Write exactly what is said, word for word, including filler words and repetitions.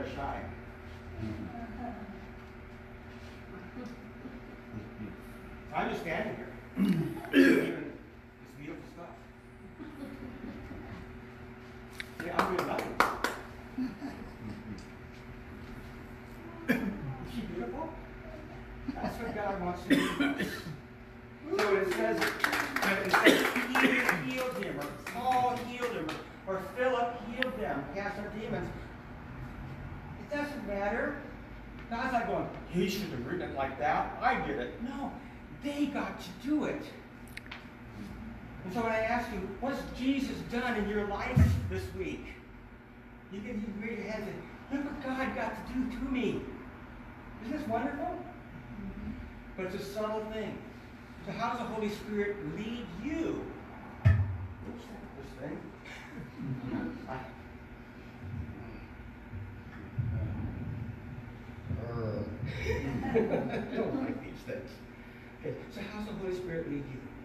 to shine. I'm just standing here. It's beautiful stuff. Yeah, I'm doing nothing. Is she beautiful? That's what God wants to do. So it says, when it says Peter healed him, or Paul healed him, or Philip healed them, cast out demons. It doesn't matter. God's not going, he should have written it like that. I did it. No, they got to do it. And so when I ask you, what's Jesus done in your life this week? You can, you can raise your hand and say, look what God got to do to me. Isn't this wonderful? Mm-hmm. But it's a subtle thing. So how does the Holy Spirit lead you? Oops, this thing. I, I don't like these things. Okay, so how's the Holy Spirit lead you?